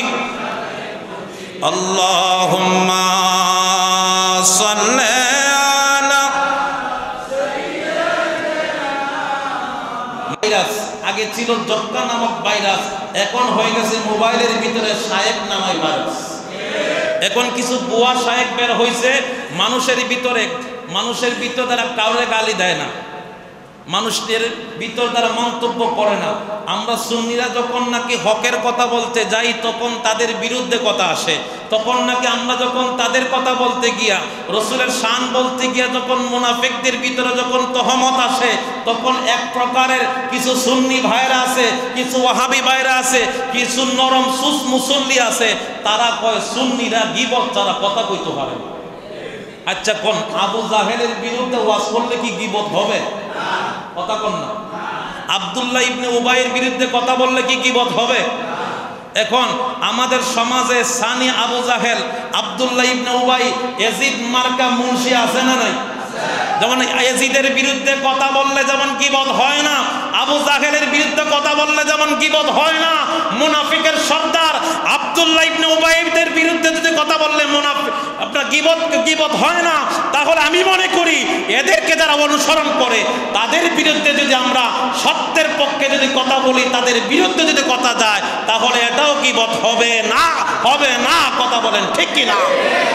আল্লাহুম্মা সাল্লি আলা সাইয়্যিদিনা আগে ছিল যক্কা নামক ভাইরাস, এখন হয়ে গেছে মোবাইলের ভিতরে শায়েক নামক ভাইরাস। এখন কিছু বুয়া শায়েক বের হয়েছে মানুষের ভিতরে, মানুষের ভিতর তারা কাউরে গালি দেয় না, মানুষদের ভিতর তারা মন্তব্য করে না। আমরা সুন্নিরা যখন নাকি হকের কথা বলতে যাই তখন তাদের বিরুদ্ধে কথা আসে, তখন নাকি আমরা যখন তাদের কথা বলতে গিয়া রসুলের শান বলতে গিয়া যখন মুনাফিকদের ভিতরে যখন তহমত আসে, তখন এক প্রকারের কিছু সুন্নি ভাইরা আছে, কিছু ওয়াহাবি ভাইরা আছে, কিছু নরম সুস মুসল্লি আছে, তারা কয় সুন্নিরা গীবত ছাড়া কথা কইতে পারে না। আচ্ছা কোন আবু জাহেলের বিরুদ্ধে ওয়াজ করলে কি গীবত হবে? কথা কোন না। আব্দুল্লাহ ইবনে উবাইয়ের বিরুদ্ধে কথা বললে কি গীবত হবে? এখন আমাদের সমাজে সানি আবু জাহেল, আব্দুল্লাহ ইবনে উবাই, ইয়াজিদ মার্কা মুন্সি আছে না নাই? যেমন ইয়াজিদের বিরুদ্ধে কথা বললে যেমন গীবত হয় না, আবু জাহেলের বিরুদ্ধে কথা বললে যেমন গীবত হয় না, মুনাফিকের সর্দার আব্দুল্লাহ ইবনে উবাইদের বিরুদ্ধে যদি কথা বললে মুনাফিক আপনার গীবত গীবত হয় না। তাহলে আমি মনে করি এদেরকে যারা অনুসরণ করে তাদের বিরুদ্ধে যদি আমরা সত্যের পক্ষে যদি কথা বলি, তাদের বিরুদ্ধে যদি কথা যায়, তাহলে এটাও গীবত হবে না, হবে না। কথা বলেন ঠিক কি না?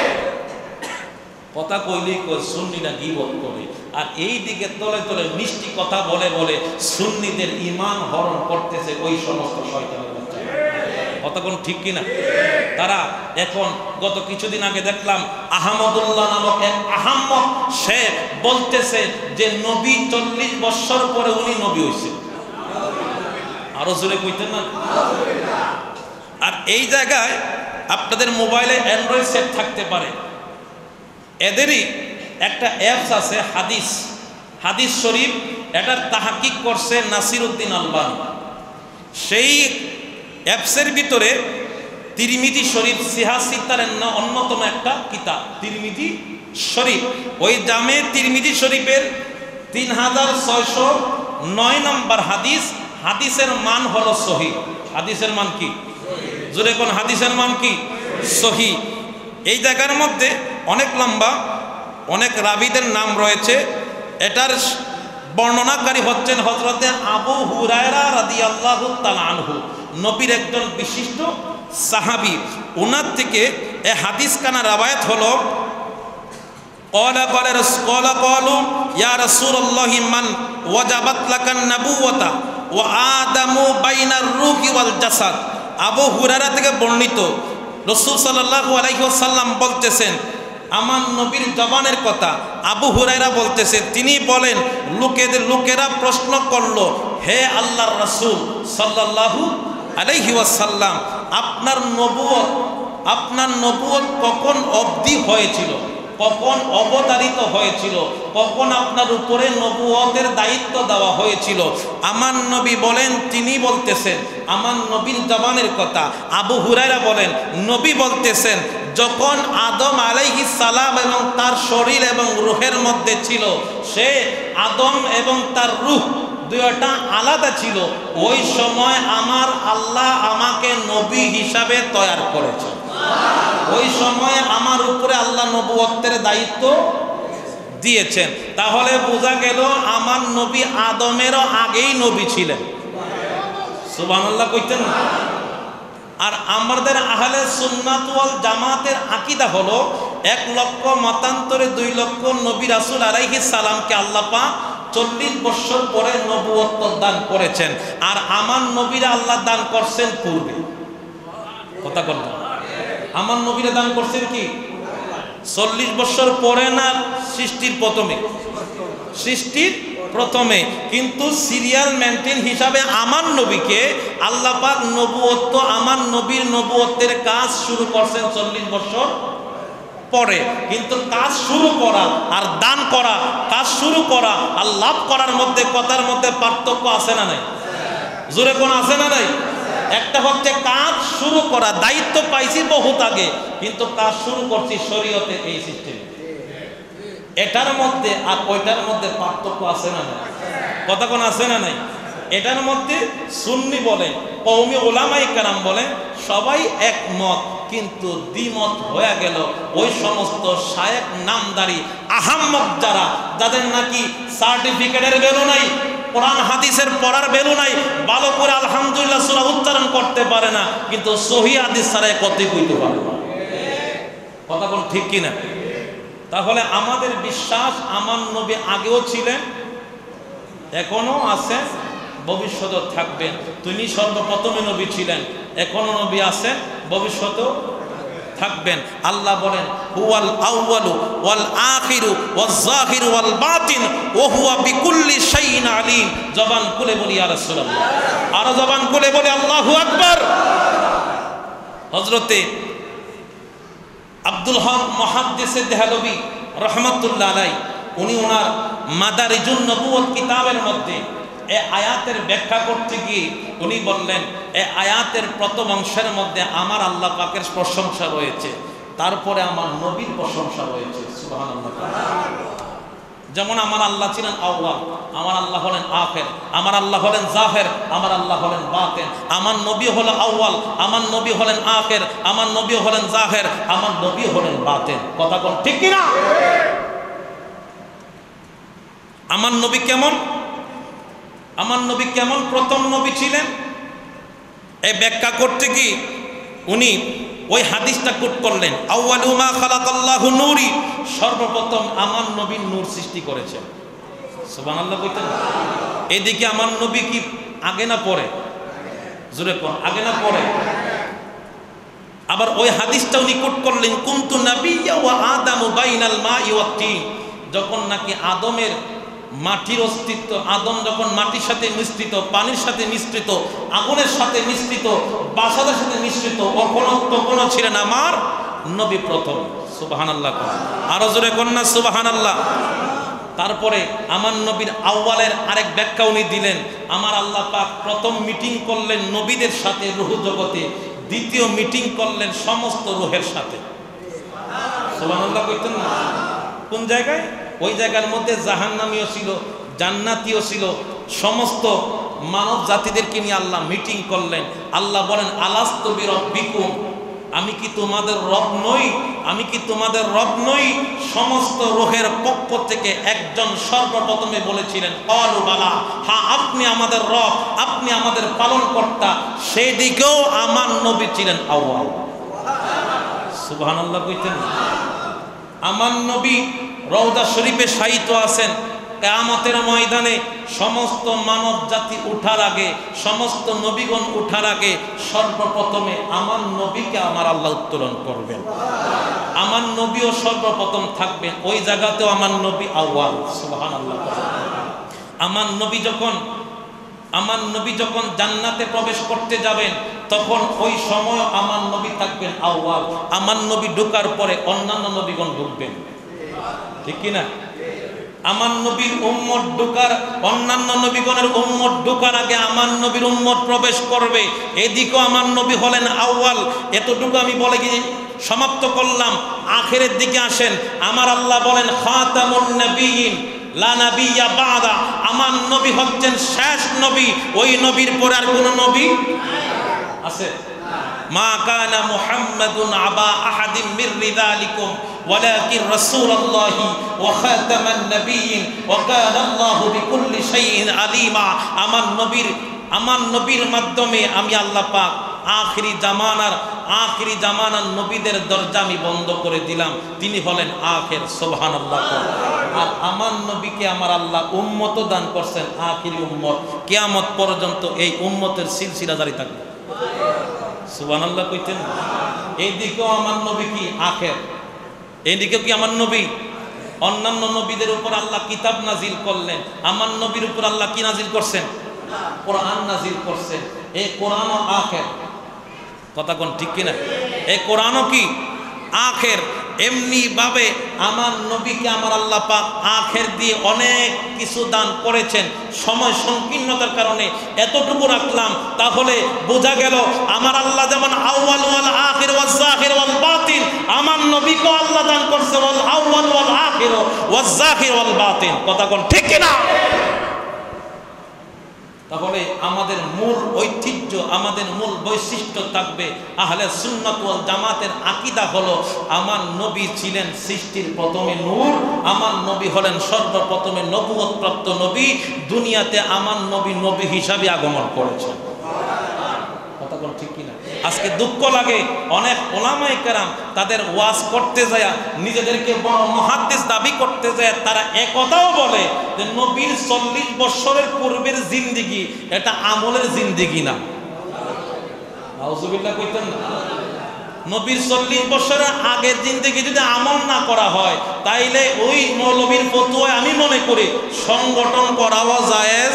কথা কইলেই কই সুন্নিরা গীবত করে, আর এই দিকে তলে তলে মিষ্টি কথা বলে বলে সুন্নিদের ঈমান হরণ করতেছে ওই সমস্ত শয়তানের বাচ্চা। কথা কোন ঠিক কিনা? তারা এখন গত কিছুদিন আগে দেখলাম আহমদুল্লাহ নামক এক আহাম্মক, সে বলতেছে যে নবী চল্লিশ বছর পরে উনি নবী হয়েছে। আরো জোরে কইতেন না? আর এই জায়গায় আপনাদের মোবাইলে অ্যান্ড্রয়েড সেট থাকতে পারে, এদেরই একটা অ্যাপস আছে হাদিস, হাদিস শরীফ, এটার তাহাকিক করছে নাসিরউদ্দিন আলবানী। সেই অ্যাপসের ভিতরে তিরমিজি শরীফ সিহা সিত্তার অন্যতম একটা কিতাব তিরমিজি শরীফ, ওই জামে তিরমিজি শরীফের তিন হাজার ছয়শো নয় নম্বর হাদিস, হাদিসের মান হলো সহি। হাদিসের মান কি? জোরে কোন হাদিসের মান কি? সহি। এই জায়গার মধ্যে অনেক লম্বা, অনেক রাবিদের নাম রয়েছে। এটার বর্ণনাকারী হচ্ছেন হযরতে আবু হুরায়রা রাদিয়াল্লাহু তাআলা আনহু, নবীর একজন বিশিষ্ট সাহাবী। ওনার থেকে এই হাদিস কানা রাওয়ায়াত হলো ক্বালা ক্বালা ক্বালা ক্বালু ইয়া রাসূলুল্লাহি মান ওয়াজাবাত লাকান নাবুওয়াতা ওয়া আদামু বাইনার রূহি ওয়াল জাসাদ। আবু হুরায়রা থেকে বর্ণিত, রাসূল সাল্লাল্লাহু আলাইহি ওয়াসাল্লাম বলতেছেন, আমার নবীর জবানের কথা আবু হুরায়রা বলতেছে, তিনি বলেন লোকেদের লোকেরা প্রশ্ন করলো, হে আল্লাহর রাসূল সাল্লাল্লাহু আলাইহি ওয়াসাল্লাম, আপনার নবুয়ত আপনার নবুয়ত কখন অবধি হয়েছিল, কখন অবতারিত হয়েছিল, কখন আপনার উপরে নবুয়তের দায়িত্ব দেওয়া হয়েছিল? আমার নবী বলেন, তিনি বলতেছেন আমার নবীর জবানের কথা। আবু হুরায়রা বলেন নবী বলতেছেন যখন আদম আলাইহিস সালাম এবং তার শরীর এবং রূহের মধ্যে ছিল, সে আদম এবং তার রূহ দুইটা আলাদা ছিল, ওই সময় আমার আল্লাহ আমাকে নবী হিসাবে তৈরি করেছেন। ওই সময় আমার উপরে আল্লাহ নবুয়তের দায়িত্ব দিয়েছেন। তাহলে বোঝা গেল আমার নবী আদমেরও আগেই নবী ছিলেন। সুবহানাল্লাহ কইতেন না? আর আমাদের আহলে সুন্নাত ওয়াল জামাতের আকীদা হলো এক লক্ষ মতান্তরে দুই লক্ষ নবী রাসূল আলাইহিস সালামকে আল্লাহ পাক চল্লিশ বছর পরে নবুয়ত দান করেছেন, আর আমার নবীরা আল্লাহ দান করছেন পূর্বে। কথা বল, আমার নবীরা দান করছেন কি চল্লিশ বছর পরে না সৃষ্টির প্রথমে? সৃষ্টির প্রথমে। কিন্তু সিরিয়াল মেনটেন হিসাবে আমার নবীকে আল্লাহ পাক নবুয়ত, আমার নবীর নবুয়তের কাজ শুরু করছেন চল্লিশ বছর পরে। কিন্তু কাজ শুরু করা আর দান করা, কাজ শুরু করা আর লাভ করার মধ্যে কথার মধ্যে পার্থক্য আছে না নাই? জোরে কোন আছে না নাই? একটা হচ্ছে কাজ শুরু করা, দায়িত্ব পাইছি বহুত আগে, কিন্তু কাজ শুরু করছি শরীয়তে এই সিস্টেমে। এটার মধ্যে আর ওইটার মধ্যে পার্থক্য আছে না নাই? কথা কোন আছে না নাই? এটার মধ্যে সুন্নি বলে, কওমি উলামায়ে কেরাম বলে, সবাই একমত, কিন্তু দ্বিমত হয়ে গেল ওই সমস্ত শায়েখ নামদারি আহাম্মক যারা, যাদের নাকি সার্টিফিকেটের ভ্যালু নাই, কোরআন হাদিসের পড়ার ভ্যালু নাই, ভালো করে আলহামদুলিল্লাহ সূরা উচ্চারণ করতে পারে না, কিন্তু সহিহ হাদিস ছাড়া কতই কইতে পারে না। কথা কোন ঠিক কিনা? তাহলে আমাদের বিশ্বাস আমার নবী আগেও ছিলেন, এখনো আছেন, ভবিষ্যতেও থাকবেন। তিনি সর্বপ্রথমে নবী ছিলেন, এখনো নবী আছেন, ভবিষ্যতেও থাকবেন। আল্লাহ বলেন হুয়াল আউয়ালু ওয়াল আখিরু ওয়াজ যাহিরু ওয়াল বাতিন ওয়া হুয়া বিকুল্লি শাইইন আলিম। জবান খুলে বলি ইয়া রাসূলুল্লাহ, আর জবান খুলে বলি আল্লাহু আকবার। হযরতে আব্দুল হক মুহাদ্দিসে দেহলভী রহমাতুল্লাহ আলাইহি, উনি ওনার মাদারিজুন নবুওয়াত কিতাবের মধ্যে এই আয়াতের ব্যাখ্যা করতে গিয়ে উনি বললেন, এই আয়াতের প্রথম অংশের মধ্যে আমার আল্লাহ পাকের প্রশংসা রয়েছে, তারপরে আমার নবীর প্রশংসা রয়েছে। সুবহানাল্লাহ। যেমন আমার আল্লাহ ছিলেন আউয়াল, আমার আল্লাহ হলেন আখির, আমার আল্লাহ হলেন জাহির, আমার আল্লাহ হলেন বাতিন। আমার নবী হলো আউয়াল, আমার নবী হলেন আখির, আমার নবী হলেন জাহির, আমার নবী হলেন বাতিন। কথা কোন ঠিক কি না? আমার নবী কেমন, আমার নবী কেমন প্রথম নবী ছিলেন, এই ব্যাখ্যা করতে কি উনি ওই হাদিসটা কোট করলেন, আউয়ালু মা খালাকাল্লাহু নূরি, সর্বপ্রথম আমার নবীর নূর সৃষ্টি করেছেন। সুবহানাল্লাহ কইতেন। এদিকে আমার নবী কি আগে না পরে? জোরে কোন আগে না পরে? আবার ওই হাদিসটা উনি কোট করলেন, কুনতু নাবিয়্যা ওয়া আদামু বাইনাল মাই ওয়াত তিন, যখন নাকি আদমের মাটির অস্তিত্ব, আদম যখন মাটির সাথে মিশ্রিত, পানির সাথে মিশ্রিত, আগুনের সাথে মিশ্রিত, বাসাদের সাথে মিশ্রিত, কখনো তখনও ছিলেন আমার নবী প্রথম। সুবহানাল্লাহ। আরো জোরে কন্যা সুবহানাল্লাহ। তারপরে আমার নবীর আউয়ালের আরেক ব্যাখ্যা উনি দিলেন, আমার আল্লাহ পাক প্রথম মিটিং করলেন নবীদের সাথে রূহ জগতে, দ্বিতীয় মিটিং করলেন সমস্ত রূহের সাথে। সুবহানাল্লাহ কইতেন না? কোন জায়গায়? ওই জায়গার মধ্যে জাহান্নামীও ছিল, জান্নাতীয় ছিল, সমস্ত মানব জাতিদেরকে নিয়ে আল্লাহ মিটিং করলেন। আল্লাহ বলেন আলাস্তু বিরাব্বিকুম, আমি কি তোমাদের রব নই, আমি কি তোমাদের রব নই? সমস্ত রূহের পক্ষ থেকে একজন সর্বপ্রথমে বলেছিলেন ক্বালু বালা, হ্যাঁ আপনি আমাদের রব, আপনি আমাদের পালনকর্তা। সেই দিকেও আমার নবী ছিলেন আউয়াল। সুবহানাল্লাহ কইতেন। আমার নবী রওজা শরীফে শায়িত আছেন, কিয়ামতের ময়দানে সমস্ত মানব জাতি উঠার আগে, সমস্ত নবীগণ উঠার আগে সর্বপ্রথমে আমার নবীকে আমার আল্লাহ উত্তোলন করবেন। আমার নবীও সর্বপ্রথম থাকবেন, ওই জায়গাতেও আমার নবী আউয়াল। সুবহানাল্লাহ। আমার নবী যখন আমার নবী যখন জান্নাতে প্রবেশ করতে যাবেন, তখন ওই সময় আমার নবী থাকবেন আউয়াল। আমার নবী ঢোকার পরে অন্যান্য নবীগণ ঢুকবেন, ঠিক কিনা? আমার নবীর উম্মত ঢোকার, অন্যান্য নবীগণের উম্মত ঢোকার আগে আমার নবীর উম্মত প্রবেশ করবে। এদিকেও আমার নবী হলেন আউয়াল। এতটুকু আমি বলে গিয়ে সমাপ্ত করলাম। আখেরের দিকে আসেন, আমার আল্লাহ বলেন খাতামুন নবিয়্যিন লা নাবিয়্যা বাদা, আমার নবী হচ্ছেন শেষ নবী, ওই নবীর পরে আর কোন নবী আছে? মা কানা মুহাম্মাদুন আবা আহাদিম মির রিজালিকুম ওয়ালাকিন রাসূলুল্লাহি ওয়া খাতামান নাবিয়্যিন ওয়া কানা আল্লাহু বিকুল্লি শাইইন আলিমা। আমার নবীর আমার নবীর মাধ্যমে আমি আল্লাহ পাক আখিরি জামানার আখিরি জামানার নবীদের দরজা আমি বন্ধ করে দিলাম, তিনি হলেন আখির। সুবহানাল্লাহ। আর আমার নবীকে আমার আল্লাহ উম্মত দান করছেন, আখিরি উম্মত, কিয়ামত পর্যন্ত এই উম্মতের সিলসিলা জারি থাকবে। সুবহানাল্লাহ কইতেন। এইদিকেও আমার নবী কি আখির, এইদিকেও কি আমার নবী। অন্যান্য নবীদের উপর আল্লাহ কিতাব নাজিল করলেন, আমার নবীর উপর আল্লাহ কি নাজিল করছেন? কোরআন নাজিল করছেন। এই কোরআনও আখির। কথা কোন ঠিক কিনা? এই কোরআনও কি আখির। এমনি ভাবে আমার নবীকে আমার আল্লাহ পাক আখির দিয়ে অনেক কিছু দান করেছেন। সময় সংকীর্ণতার কারণে এতটুকু রাখলাম, তাহলে বোঝা গেল আমার আল্লাহ যেমন আউয়াল ওয়াল আখির ওয়াজ যাহির ওয়াল বাতিন, আমার নবীকেও আল্লাহ দান করছে ওয়াল আউয়াল ওয়াল আখির ওয়াজ যাহির ওয়াল বাতিন। কথা কোন ঠিক কিনা? তাহলে আমাদের মূল ঐতিহ্য, আমাদের মূল বৈশিষ্ট্য থাকবে আহলে সুন্নাত ওয়াল জামাতের আকীদা হলো আমার নবী ছিলেন সৃষ্টির প্রথমে নূর, আমার নবী হলেন সর্বপ্রথমে নবুয়তপ্রাপ্ত নবী, দুনিয়াতে আমার নবী নবী হিসাবে আগমন করেছেন। কথা কোন ঠিক কিনা? আজকে দুঃখ লাগে অনেক ওলামায়ে কেরাম তাদের ওয়াজ করতে যায়, নিজেদেরকে বড় মুহাদ্দিস দাবি করতে যায়, তারা একথাও বলে যে নবীর চল্লিশ বছরের পূর্বের জিন্দেগি এটা আমলের জিন্দেগি না। আউযুবিল্লাহ কইতেন না? নবীর চল্লিশ বছরের আগের জিন্দেগি যদি আমল না করা হয় তাইলে ওই মৌলবীর ফতোয়ায় আমি মনে করি সংগঠন করাও জায়েজ।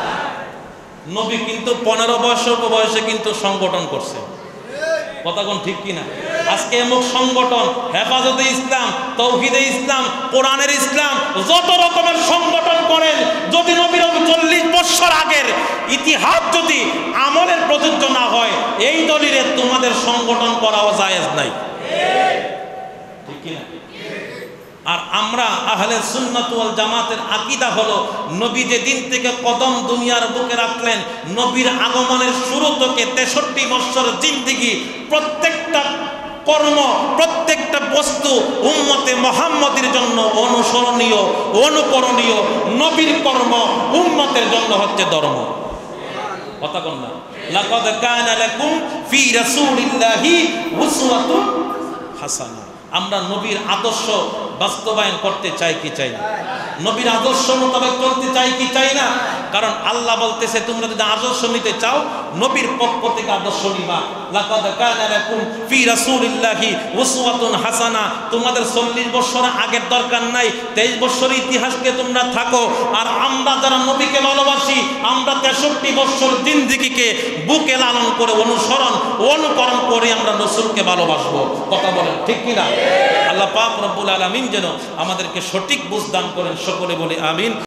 নবী কিন্তু পনেরো বছর বয়সে কিন্তু সংগঠন করছে। কথা কোন ঠিক কিনা? আজকে এমুক সংগঠন, হেফাজতে ইসলাম, তৌহিদে ইসলাম, কোরআনের ইসলাম, যত রকমের সংগঠন করেন, যদি নবীর চল্লিশ বছর আগের ইতিহাস যদি আমলের প্রযোজ্য না হয় এই দলিলে তোমাদের সংগঠন করাও জায়েজ নাই। ঠিক কিনা? আর আমরা আহলে সুন্নাত ওয়াল জামাতের আকীদা হলো নবী যে দিন থেকে কদম দুনিয়ার বুকে রাখলেন, নবীর আগমনের শুরু থেকে তেষট্টি বছর জিন্দেগি, প্রত্যেকটা কর্ম, প্রত্যেকটা বস্তু উম্মতে মুহাম্মদের জন্য অনুসরণীয়, অনুকরণীয়। নবীর কর্ম উম্মতের জন্য হচ্ছে ধর্ম। কথা কোন না? লাকাদ কানা লাকুম ফি রাসূলিল্লাহি উসওয়াতুন হাসানাহ। আমরা নবীর আদর্শ বাস্তবায়ন করতে চাই কি চাই না? নবীর আদর্শ মোতাবেক চলতে চাই কি চাই না? কারণ আল্লাহ বলতেছে তোমরা যদি আদর্শ নিতে চাও নবীর পক্ষ থেকে আদর্শ নিবা। লাকাদ কানা লাকুম ফি রাসূলিল্লাহি উসওয়াতুন হাসানাহ। তোমাদের চল্লিশ বছর আগের দরকার নাই, তেইশ বছর ইতিহাসকে তোমরা থাকো। আর আমরা যারা নবীকে ভালোবাসি আমরা তেষট্টি বছর জিন্দেগিকে বুকে লালন করে অনুসরণ অনুকরণ করে আমরা রাসূলকে ভালোবাসবো। কথা বলেন ঠিক কিনা? আল্লাহ পাক রব্বুল আলামিন যেন আমাদেরকে সঠিক বুঝ দান করেন। সকলে বলে আমিন।